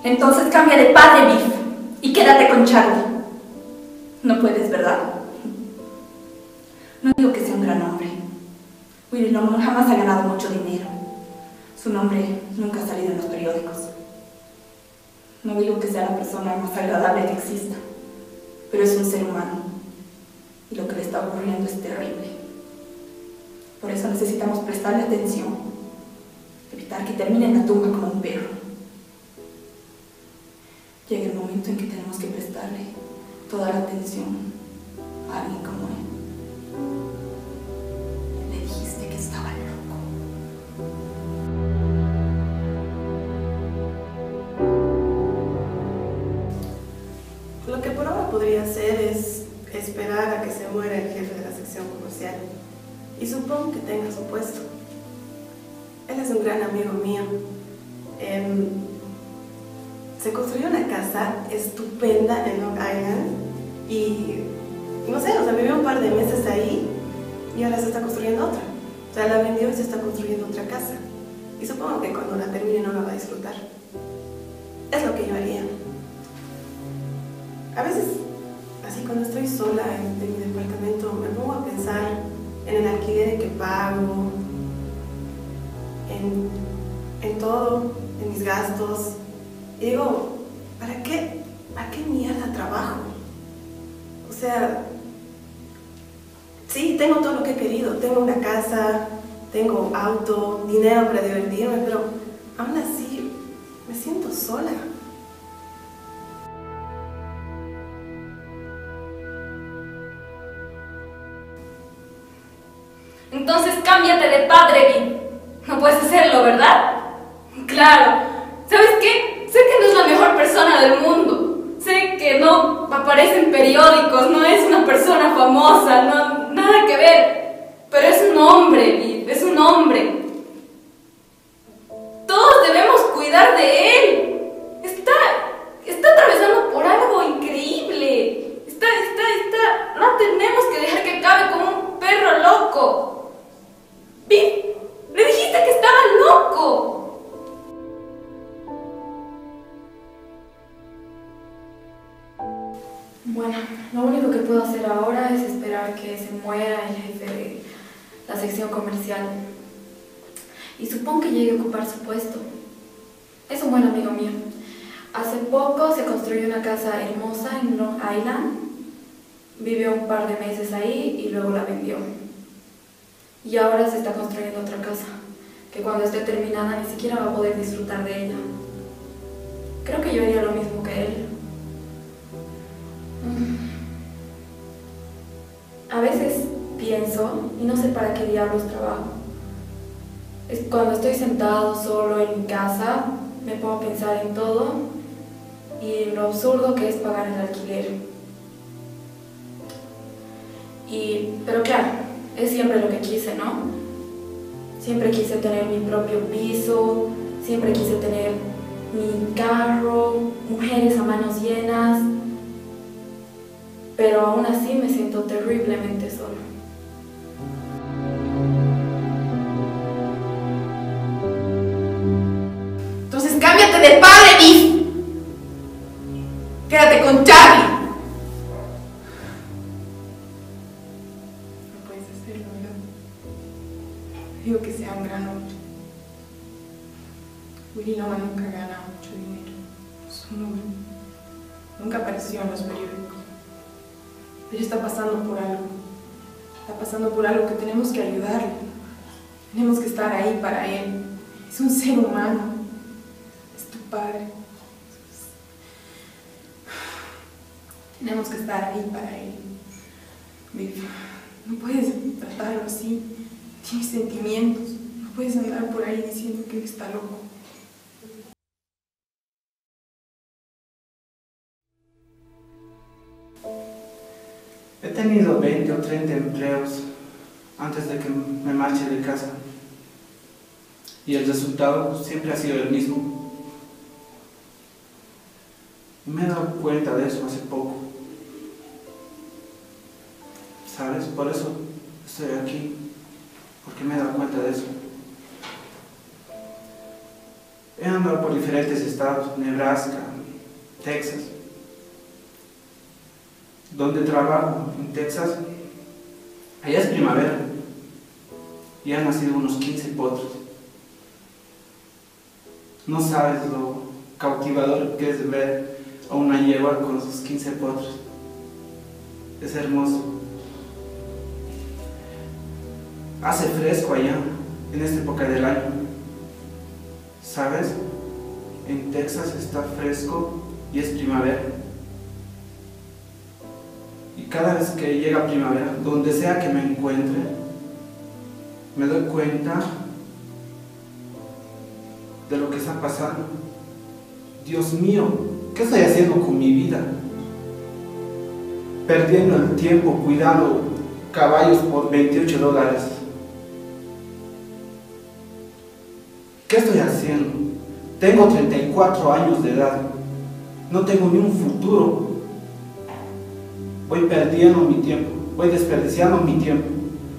Entonces cambia de padre, Biff, y quédate con Charlie. No puedes, ¿verdad? No digo que sea un gran hombre. Willy Loman jamás ha ganado mucho dinero. Su nombre nunca ha salido en los periódicos. No digo que sea la persona más agradable que exista, pero es un ser humano. Y lo que le está ocurriendo es terrible. Por eso necesitamos prestarle atención, evitar que termine en la tumba como un perro. Llega el momento en que tenemos que prestarle toda la atención a alguien como él. Le dijiste que estaba loco. Lo que por ahora podría hacer es esperar a que se muera el jefe de la sección comercial. Y supongo que tenga su puesto. Él es un gran amigo mío. Se construyó una casa estupenda en Long Island y no sé, vivió un par de meses ahí y ahora se está construyendo otra. O sea, la vendió y se está construyendo otra casa. Y supongo que cuando la termine no la va a disfrutar. Es lo que yo haría. A veces, así cuando estoy sola en mi departamento, me pongo a pensar en el alquiler que pago, en todo, en mis gastos. Y digo, ¿para qué mierda trabajo? O sea, sí, tengo todo lo que he querido. Tengo una casa, tengo auto, dinero para divertirme, pero aún así me siento sola. Entonces cámbiate de padre, Biff. No puedes hacerlo, ¿verdad? Claro. ¿Sabes qué? Sé que no es la mejor persona del mundo. Sé que no aparece en periódicos, no es una persona famosa, no, nada que ver. Pero es un hombre, Biff, es un hombre. Todos debemos cuidar de él. Está atravesando por algo increíble. No tenemos que dejar que acabe como un perro loco. Biff, le dijiste que estaba loco. Bueno, lo único que puedo hacer ahora es esperar que se muera el jefe de la sección comercial. Y supongo que llegue a ocupar su puesto. Es un buen amigo mío. Hace poco se construyó una casa hermosa en Long Island. Vivió un par de meses ahí y luego la vendió. Y ahora se está construyendo otra casa, que cuando esté terminada ni siquiera va a poder disfrutar de ella. Creo que yo haría lo mismo que él. A veces pienso y no sé para qué diablos trabajo. Cuando estoy sentado solo en mi casa, me pongo a pensar en todo y en lo absurdo que es pagar el alquiler. Pero claro, es siempre lo que quise, ¿no? Siempre quise tener mi propio piso, siempre quise tener mi carro, mujeres a manos llenas, pero aún así me siento terriblemente sola. Entonces cámbiate de padre, Biff. Quédate con Charlie. No puedes hacerlo, ¿verdad? Digo que sea un gran hombre. Willy Loman nunca ha ganado mucho dinero. Su nombre nunca apareció en los periódicos. Pero está pasando por algo. Está pasando por algo que tenemos que ayudarle. Tenemos que estar ahí para él. Es un ser humano. Es tu padre. Tenemos que estar ahí para él. Biff, no puedes tratarlo así. Tiene sentimientos. No puedes andar por ahí diciendo que él está loco. He tenido 20 o 30 empleos antes de que me marche de casa. Y el resultado siempre ha sido el mismo. Y me he dado cuenta de eso hace poco. ¿Sabes? Por eso estoy aquí. Porque me he dado cuenta de eso. He andado por diferentes estados, Nebraska, Texas. Donde trabajo, en Texas, allá es primavera y han nacido unos 15 potros. No sabes lo cautivador que es ver a una yegua con sus 15 potros. Es hermoso. Hace fresco allá, en esta época del año. ¿Sabes? En Texas está fresco y es primavera. Y cada vez que llega primavera, donde sea que me encuentre, me doy cuenta de lo que está pasando. Dios mío, ¿qué estoy haciendo con mi vida? Perdiendo el tiempo cuidando caballos por $28. ¿Qué estoy haciendo? Tengo 34 años de edad. No tengo ni un futuro. Voy perdiendo mi tiempo. Voy desperdiciando mi tiempo.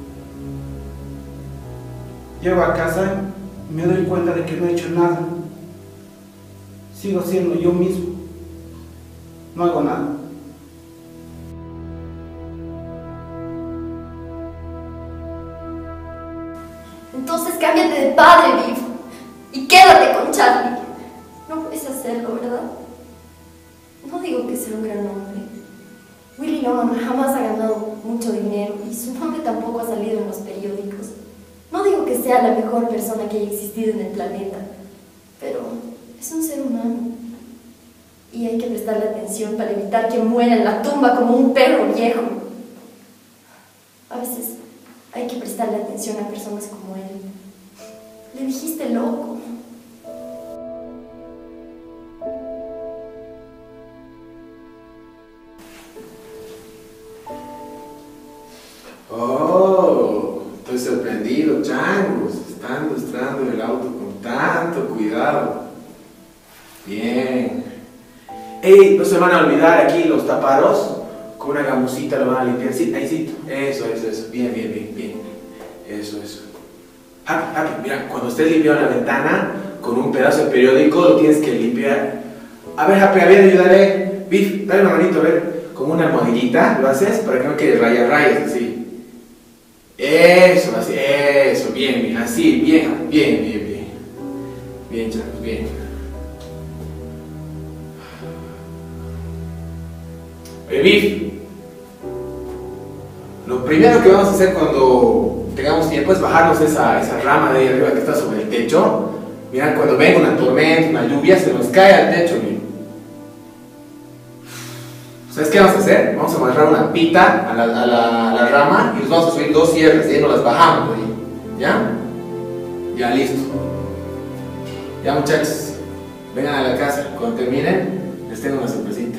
Llego a casa y me doy cuenta de que no he hecho nada. Sigo siendo yo mismo. No hago nada. Entonces cámbiate de padre, Viv, y quédate con Charlie. No puedes hacerlo, ¿verdad? No digo que sea un gran hombre. Willy Loman jamás ha ganado mucho dinero y su nombre tampoco ha salido en los periódicos. No digo que sea la mejor persona que haya existido en el planeta, pero es un ser humano. Y hay que prestarle atención para evitar que muera en la tumba como un perro viejo. A veces hay que prestarle atención a personas como él. Le dijiste loco. Oh, estoy sorprendido, changos. Están lustrando el auto con tanto cuidado. Bien. Ey, no se van a olvidar aquí los taparos. Con una gamusita lo van a limpiar. Sí, ahí sí. Eso. Bien. Eso. Happy, mira, cuando estés limpiando la ventana con un pedazo de periódico, lo tienes que limpiar. A ver, Happy, ayúdale. Biff, dale una manito, a ver. Como una almohadillita, lo haces para que no quede rayas, así. Eso, así, eso, bien, así, bien. Bien, chavos, bien. Biff, lo primero que vamos a hacer cuando tengamos tiempo es bajarnos esa rama de ahí arriba que está sobre el techo. Mirad, cuando venga una tormenta, una lluvia, se nos cae al techo, miren. ¿Sabes qué vamos a hacer? Vamos a amarrar una pita a la rama y nos vamos a subir 2 sierras y ahí nos las bajamos ahí. ¿Ya? Ya, listo. Ya, muchachos, vengan a la casa. Cuando terminen, les tengo una sorpresita.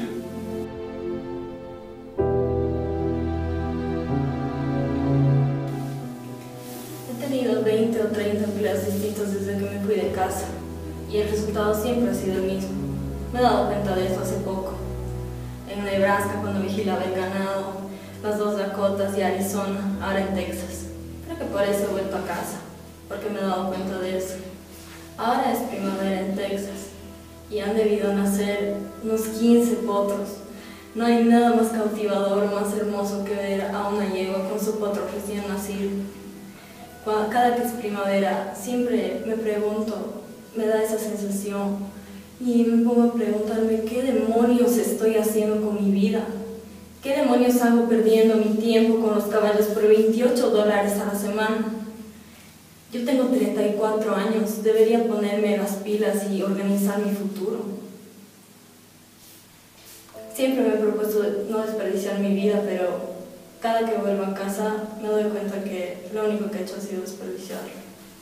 He tenido 20 o 30 empleados distintos desde que me fui de casa y el resultado siempre ha sido el mismo. Me he dado cuenta de eso hace poco. En Nebraska cuando vigilaba el ganado, las 2 Dakotas y Arizona, ahora en Texas. Creo que por eso he vuelto a casa, porque me he dado cuenta de eso. Ahora es primavera en Texas y han debido nacer unos 15 potros. No hay nada más cautivador o más hermoso que ver a una yegua con su potro recién nacido. Cada que es primavera siempre me pregunto, me da esa sensación y me pongo a preguntarme qué demonios estoy haciendo con mi vida. ¿Qué demonios hago perdiendo mi tiempo con los caballos por $28 a la semana? Yo tengo 34 años, debería ponerme las pilas y organizar mi futuro. Siempre me he propuesto no desperdiciar mi vida, pero cada que vuelvo a casa me doy cuenta que lo único que he hecho ha sido desperdiciarlo.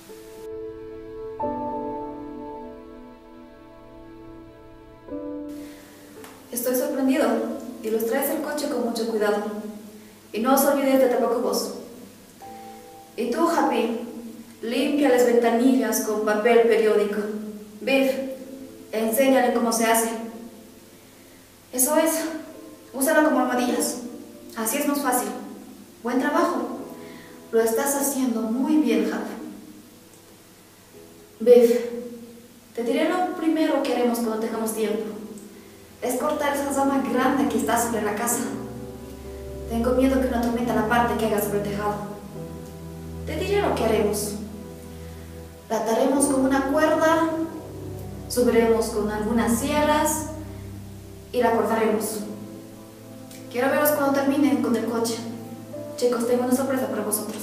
Estoy sorprendido y los traes el coche con mucho cuidado. Y no os olvidéis de tampoco vos. Y tú, Happy, limpia las ventanillas con papel periódico. Biff, enséñale cómo se hace. Eso es, úsalo como almohadillas. Así es más fácil. Buen trabajo. Lo estás haciendo muy bien, Happy. Biff, Te diré lo primero que haremos cuando tengamos tiempo. Es cortar esa rama grande que está sobre la casa. Tengo miedo que una tormenta la parte que haga sobre el tejado. Te diré lo que haremos. La ataremos con una cuerda, subiremos con algunas sierras y la cortaremos. Quiero veros cuando terminen con el coche. Chicos, tengo una sorpresa para vosotros.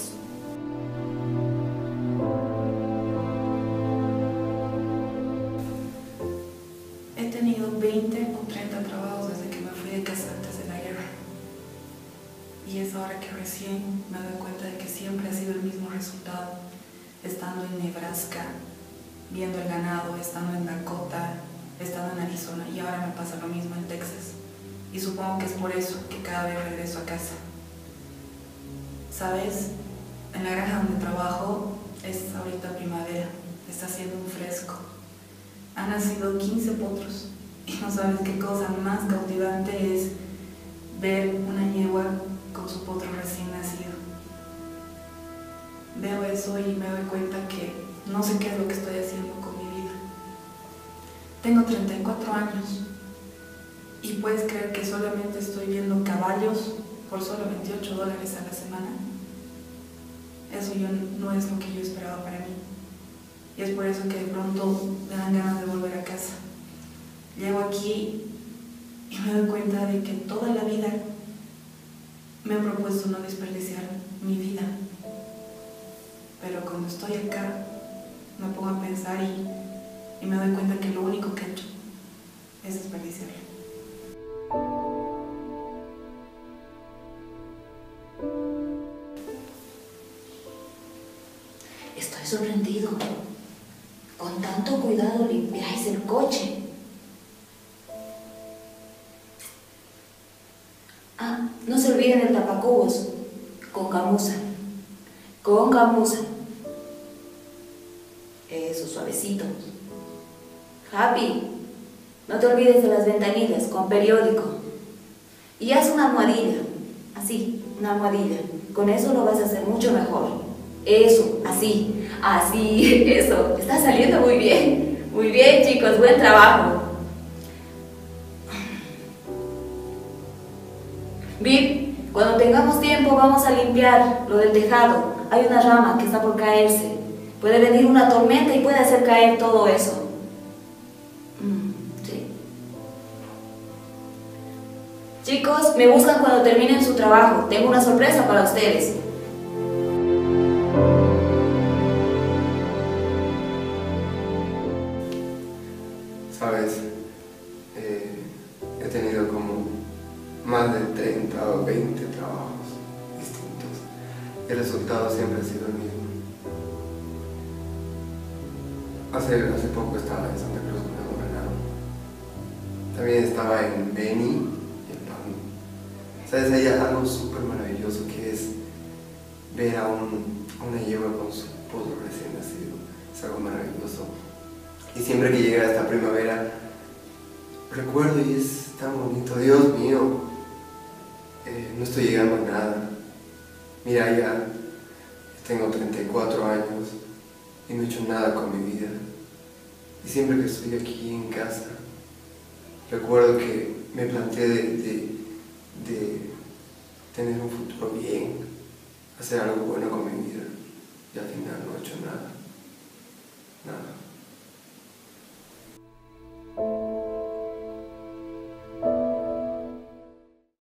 He tenido 20 o 30 trabajos desde que me fui de casa antes de la guerra. Y es ahora que recién me doy cuenta de que siempre ha sido el mismo resultado. Estando en Nebraska, viendo el ganado, estando en Dakota, estando en Arizona, y ahora me pasa lo mismo en Texas. Y supongo que es por eso que cada vez regreso a casa. ¿Sabes? En la granja donde trabajo es ahorita primavera, está haciendo un fresco. Han nacido 15 potros y no sabes qué cosa más cautivante es ver una yegua con su potro recién nacido. Veo eso y me doy cuenta que no sé qué es lo que estoy haciendo con mi vida. Tengo 34 años y puedes creer que solamente estoy viendo caballos por solo $28 a la semana. Eso no es lo que yo esperaba para mí. Y es por eso que de pronto me dan ganas de volver a casa. Llego aquí y me doy cuenta de que toda la vida me he propuesto no desperdiciar mi vida. Pero cuando estoy acá, me pongo a pensar y me doy cuenta que lo único que he hecho es desperdiciarla. Estoy sorprendido. Con tanto cuidado limpiáis el coche. Ah, no se olviden el tapacubos. Con gamuza. Con gamuza. Eso, suavecito. Happy, no te olvides de las ventanillas, con periódico. Y haz una almohadilla. Así, una almohadilla. Con eso lo vas a hacer mucho mejor. Eso, así, así, eso. Está saliendo muy bien. Muy bien, chicos, buen trabajo. Viv, cuando tengamos tiempo vamos a limpiar lo del tejado. Hay una rama que está por caerse. Puede venir una tormenta y puede hacer caer todo eso. Sí. Chicos, me buscan cuando terminen su trabajo. Tengo una sorpresa para ustedes. Sabes, he tenido como más de 30 o 20 trabajos distintos y el resultado siempre ha sido el mismo. Hace poco estaba en Santa Cruz con el ganado. También estaba en Beni y en Pando. Sabes, hay algo súper maravilloso que es ver a una yegua con su potro recién nacido. Es algo maravilloso. Y siempre que llega esta primavera, recuerdo y es tan bonito. Dios mío, no estoy llegando a nada. Mira, ya tengo 34 años y no he hecho nada con mi vida. Y siempre que estoy aquí en casa, recuerdo que me planteé de tener un futuro bien, hacer algo bueno con mi vida. Y al final no he hecho nada.